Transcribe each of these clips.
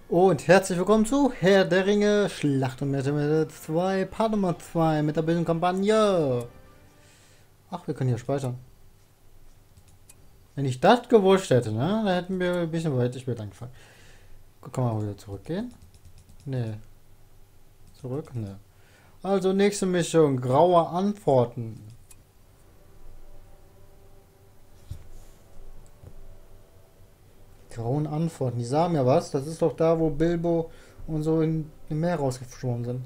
Und herzlich willkommen zu Herr der Ringe, Schlacht um Mittelerde 2, Part Nummer 2 mit der Bildungskampagne. Ach, wir können hier speichern. Wenn ich das gewusst hätte, ne, dann hätten wir ein bisschen weiter später angefangen. Kann man wieder zurückgehen? Nee. Zurück? Nee. Also nächste Mission, graue Antworten. Grauen Antworten, die sagen ja was. Das ist doch da, wo Bilbo und so in dem Meer rausgeschwommen sind.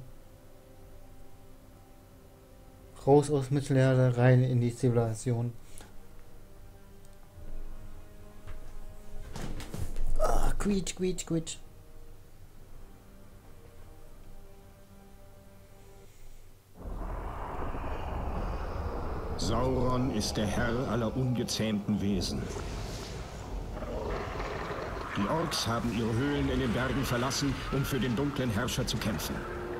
Raus aus Mittelerde, rein in die Zivilisation. Ah, quietsch, quietsch, quietsch. Sauron ist der Herr aller ungezähmten Wesen. Die Orks haben ihre Höhlen in den Bergen verlassen, um für den dunklen Herrscher zu kämpfen.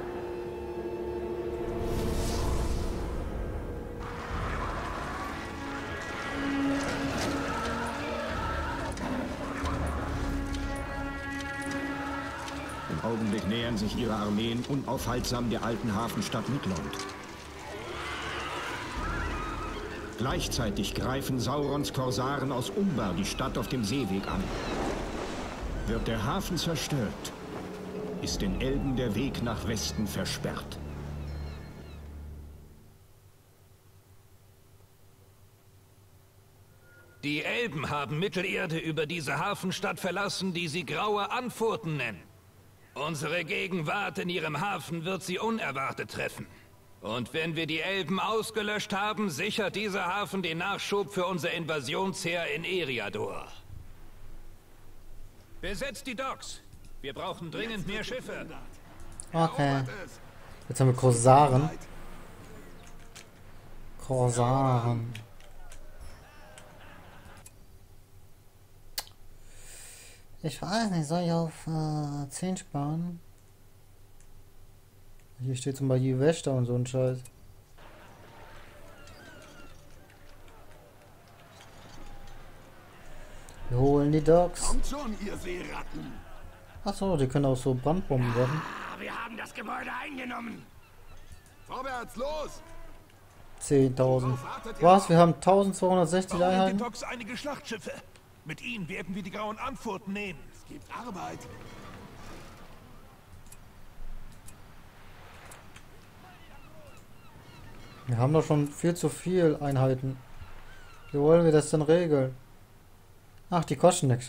Im Augenblick nähern sich ihre Armeen unaufhaltsam der alten Hafenstadt Midlond. Gleichzeitig greifen Saurons Korsaren aus Umbar die Stadt auf dem Seeweg an. Wird der Hafen zerstört, ist den Elben der Weg nach Westen versperrt. Die Elben haben Mittelerde über diese Hafenstadt verlassen, die sie Graue Anfurten nennen. Unsere Gegenwart in ihrem Hafen wird sie unerwartet treffen. Und wenn wir die Elben ausgelöscht haben, sichert dieser Hafen den Nachschub für unser Invasionsheer in Eriador. Besetzt die Docks. Wir brauchen dringend mehr Schiffe. Okay. Jetzt haben wir Korsaren. Korsaren. Ich weiß nicht, soll ich auf 10 sparen? Hier steht zum Beispiel Wächter und so ein Scheiß. Wir holen die Docks. Kommt schon, ihr Seeratten! Achso, die können auch so Brandbomben werfen. Wir haben das Gebäude eingenommen! Vorwärts, los! 10.000. Was? Wir haben 1260 Bauen in den Einheiten? Docks einige Schlachtschiffe. Mit ihnen werden wir die Grauen Anfurten nehmen. Es gibt Arbeit! Wir haben doch schon viel zu viel Einheiten. Wie wollen wir das denn regeln? Ach, die kosten nichts.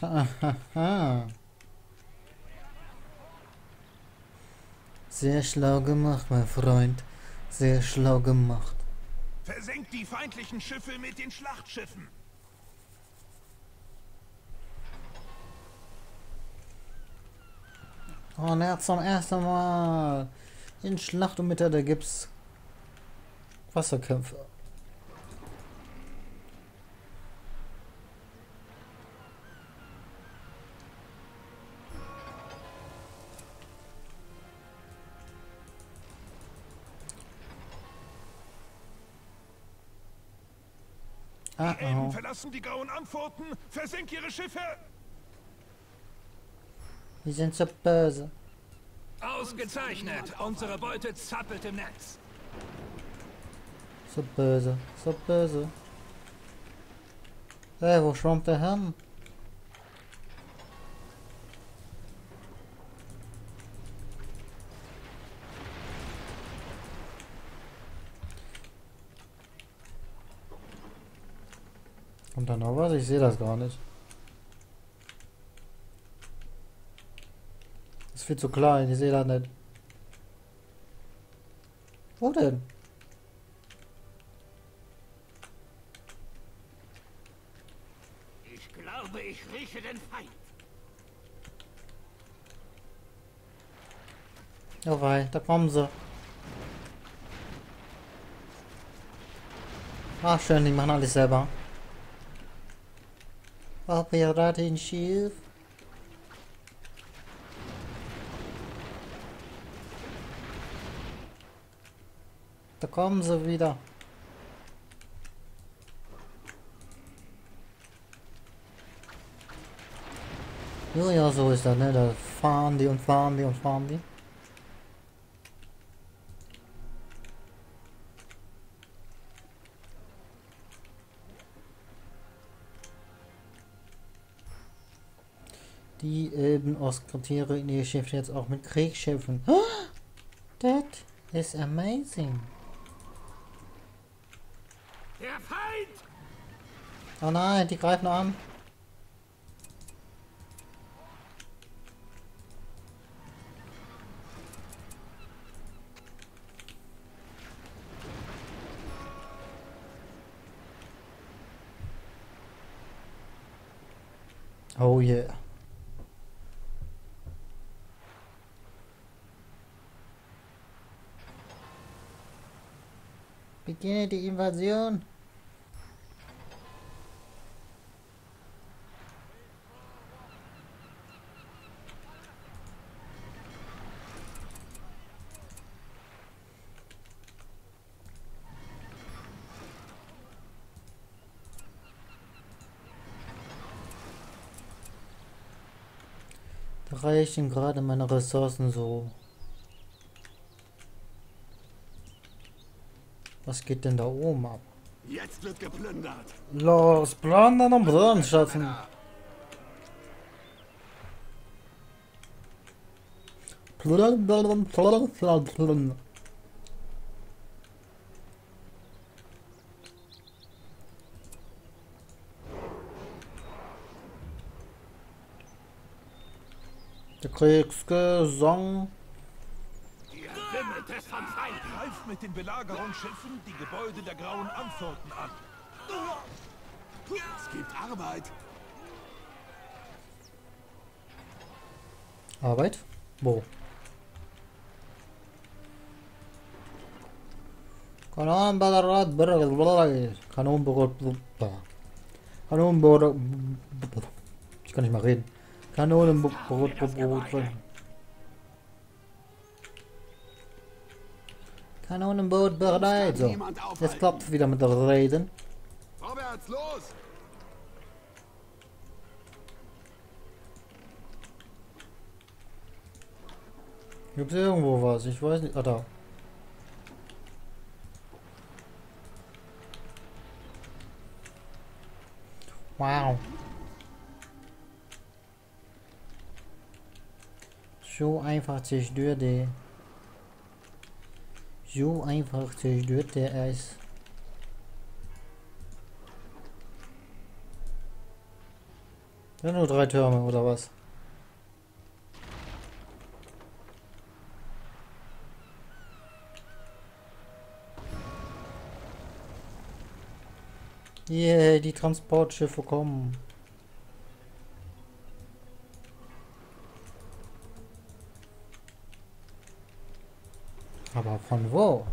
Sehr schlau gemacht, mein Freund. Sehr schlau gemacht. Versenkt die feindlichen Schiffe mit den Schlachtschiffen. Und jetzt zum ersten Mal in Schlacht um Mittelerde gibt's Wasserkämpfe. Ah, Die Elben oh. verlassen die Grauen Anfurten. Versenkt ihre Schiffe. Die sind so böse. Ausgezeichnet. Unsere Beute zappelt im Netz. So böse. So böse. Hey, wo schwammt der hin? Und dann noch was? Ich sehe das gar nicht. Ist viel zu klein, ich sehe das nicht. Wo denn? Ich glaube, ich rieche den Feind! Ja, wei, da kommen sie. Ach schön, die machen alles selber. Oh, Piratenschiff. Da kommen sie wieder. Ja, ja, so ist das, ne? Da fahren die und fahren die und fahren die. Die Elben-Ostquartiere in ihr Schiff jetzt auch mit Kriegsschiffen. Oh, that is amazing. Der Feind! Oh nein, die greifen an. Oh yeah. Beginne die Invasion. Da reichen gerade meine Ressourcen so. Was geht denn da oben ab? Jetzt wird geplündert. Los, plündern und brandschatzen. Plündern. Der Kriegsgesang. Ihr Wimmeltes vom Feind. Greift mit den Belagerungsschiffen die Gebäude der Grauen Antworten an. Es gibt Arbeit. Arbeit? Wo? Kanonenbrot. Ich kann nicht mal reden. Kanonenbrot. Kanonenboot bereit. So, jetzt klappt es wieder mit der Reden. Vorwärts, los! Gibt es irgendwo was? Ich weiß nicht. Ah, da. Wow. So einfach zerstört der. So einfach zerstört der Eis. Ja, nur 3 Türme oder was? Yeah, die Transportschiffe kommen. Aber von wo?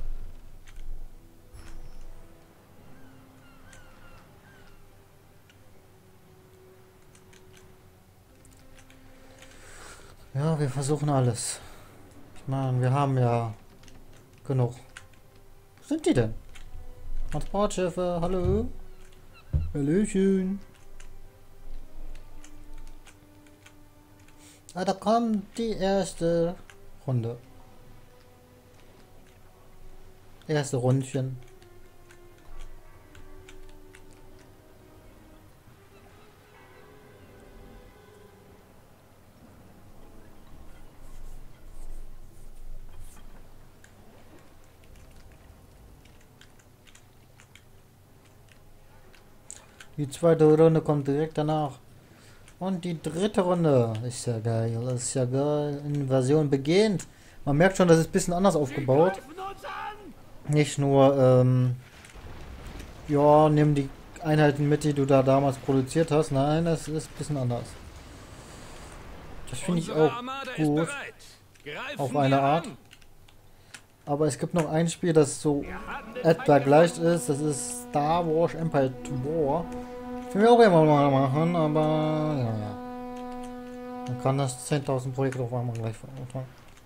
Ja, wir versuchen alles. Ich meine, wir haben ja genug. Wo sind die denn? Transportschiffe, hallo? Hallöchen. Ah, da kommt die erste Runde. Erste Rundchen. Die zweite Runde kommt direkt danach. Und die dritte Runde. Ist ja geil. Das ist ja geil. Invasion beginnt. Man merkt schon, das ist ein bisschen anders aufgebaut. Nicht nur, ja, nimm die Einheiten mit, die du da damals produziert hast. Nein, das ist ein bisschen anders. Das finde ich auch gut. Auf eine Art. Aber es gibt noch ein Spiel, das so etwa gleich ist. Das ist Star Wars Empire War. Das will ich auch immer mal machen, aber ja. Man kann das 10.000 Projekte auf einmal gleich verantworten.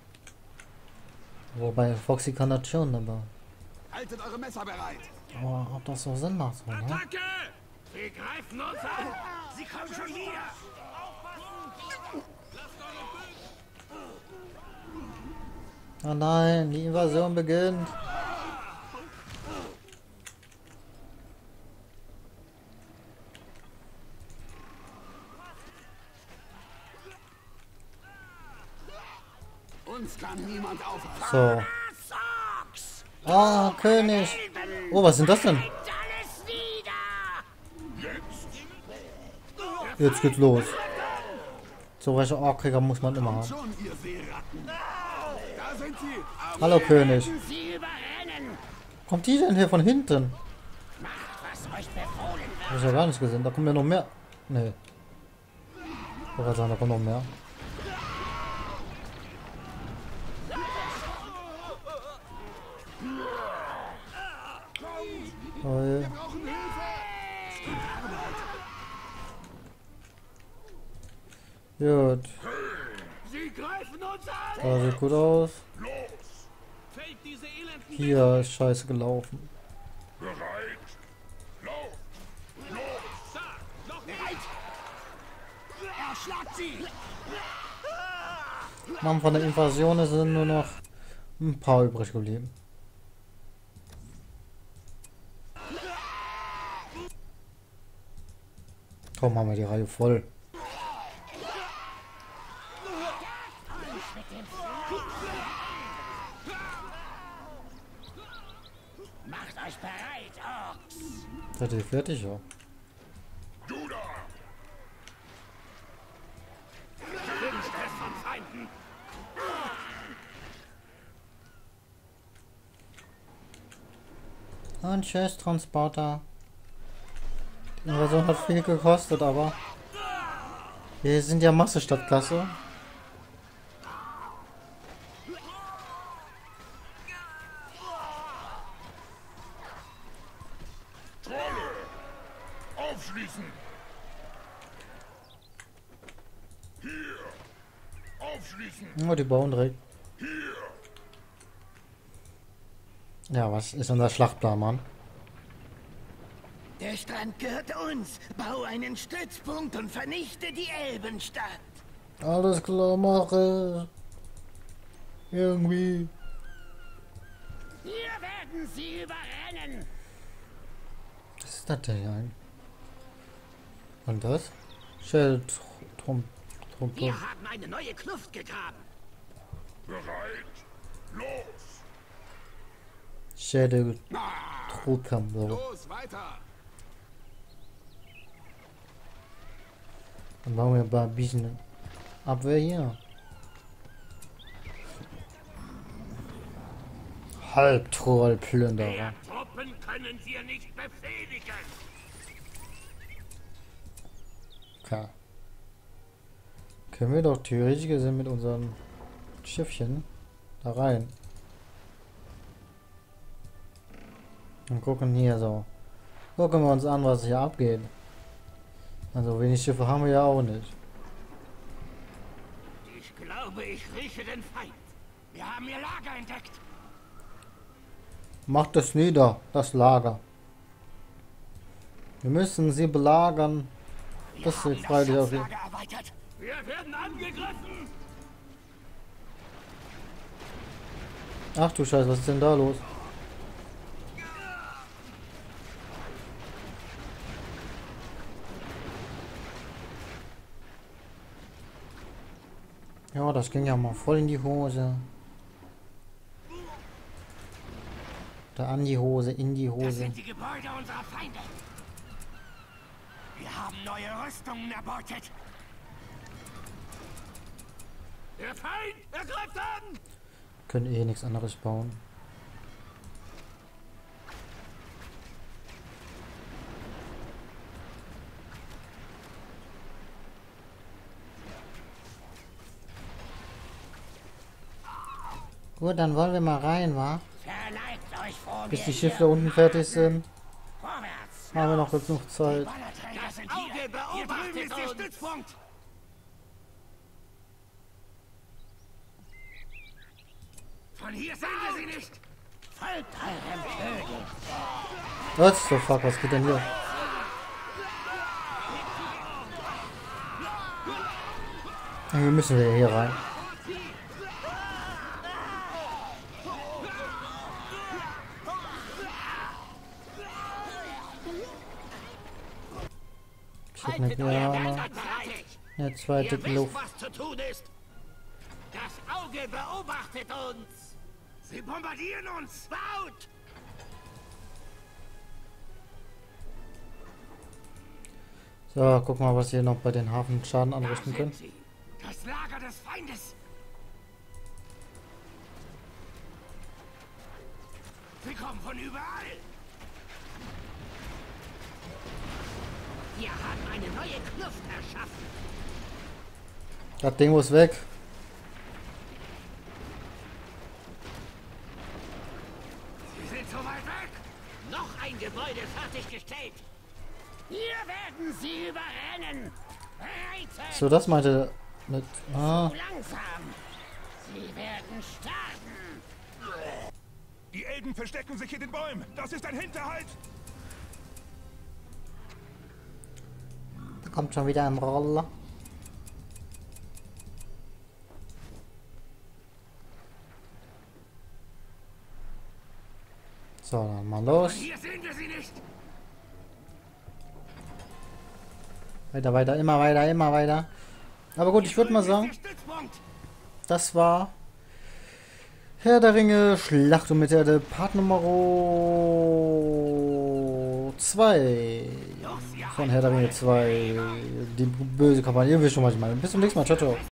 Wobei Foxy kann das schon, aber... Haltet eure Messer bereit. Aber ob das so Sinn macht, so, ne? Attacke! Sie greifen uns an! Sie kommen schon wieder! Oh nein, die Invasion beginnt. Uns kann niemand aufhalten. So. Ah, König. Oh, was sind das denn? Jetzt geht's los. So welche Orkkrieger muss man immer haben. Schon, ihr Seeratten. Da sind sie. Hallo König. Kommt die denn hier von hinten? Hab ich ja gar nicht gesehen. Da kommen ja noch mehr. Nee. Ich wollte sagen, da kommt noch mehr. Oh je. Gut. Sie greifen uns an. Da sieht gut aus. Fällt diese elenden Hier ist scheiße gelaufen. Bereit. Lauf. noch bereit. Erschlagt sie. Mann, von der Invasion sind nur noch ein paar übrig geblieben. Komm, haben wir die Reihe voll. Macht euch bereit, Orks! Seid ihr fertig, ja? Du da. Wünscht es von Feinden. Und tschüss, Transporter. Die Invasion hat viel gekostet, aber wir sind ja Massestadtklasse. Trolle. Aufschließen. Hier. Aufschließen. Oh, die bauen direkt. Ja, was ist unser Schlachtplan, Mann? Der Strand gehört uns. Bau einen Stützpunkt und vernichte die Elbenstadt. Alles klar, mache. Irgendwie. Wir werden sie überrennen. Was ist das denn hier eigentlich? Und das? Schildtrumpf. Wir haben eine neue Kluft gegraben. Bereit. Los. Schädeltruppen. So. Los, weiter. Dann bauen wir ein bisschen Abwehr hier. Halbtrollplünderer. Truppen können wir nicht befehligen. Okay. Können wir doch theoretisch gesehen mit unserem Schiffchen da rein. Und gucken hier so. Gucken wir uns an, was hier abgeht. Also wenig Schiffe haben wir ja auch nicht. Ich glaube, ich rieche den Feind. Wir haben ihr Lager entdeckt. Macht es nieder, das Lager. Wir müssen sie belagern. Das ist freilich auf jeden Fall. Erweitert. Wir werden angegriffen. Ach du Scheiße, was ist denn da los? Ja, das ging ja mal voll in die Hose. Da an die Hose, in die Das Hose. sind die Gebäude unserer Feinde. Wir haben neue Rüstungen erbeutet. Der Feind, er greift an. Können eh nichts anderes bauen. Gut, dann wollen wir mal rein, wa? Verneigt euch vor Bis mir die hier. Schiffe da unten fertig sind, Vorwärts. haben wir noch genug Zeit. Ballerträger sind Auge hier. Ihr beobachtet ist der uns. Stützpunkt. Von hier sehen wir sie nicht. Folgt eurem König. Was the fuck, was geht denn hier? Wir müssen hier rein. Schick eine Piranha. Eine zweite Luft. was zu tun ist. Das Auge beobachtet uns. Sie bombardieren uns! Baut! So, guck mal, was wir noch bei den Hafen Schaden anrichten Da können. sind sie. Das Lager des Feindes! Sie kommen von überall! Wir haben eine neue Kluft erschaffen. Das Ding muss weg. Sie sind so weit weg! Noch ein Gebäude fertiggestellt. Hier werden sie überrennen. Reiten! So, das meinte mit. Ah, Langsam. Sie werden sterben. Die Elben verstecken sich in den Bäumen. Das ist ein Hinterhalt. da kommt schon wieder ein Roller. So, dann mal los. Hier sehen wir sie nicht! Weiter, weiter, immer weiter, immer weiter. Aber gut, ich würde mal sagen, Der Stützpunkt! das war Herr der Ringe, Schlacht um Mittelerde, Part Nummer 2 von Herr der Ringe 2. Die böse Kampagne. Ihr wisst schon, was ich meine. Bis zum nächsten Mal. Ciao, ciao.